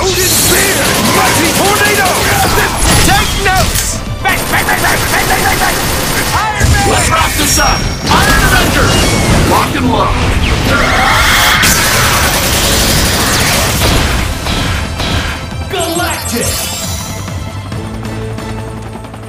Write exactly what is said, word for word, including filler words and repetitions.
Odin Spear! Mighty Tornado! Take notes! Bang, bang, bang, bang, bang, bang.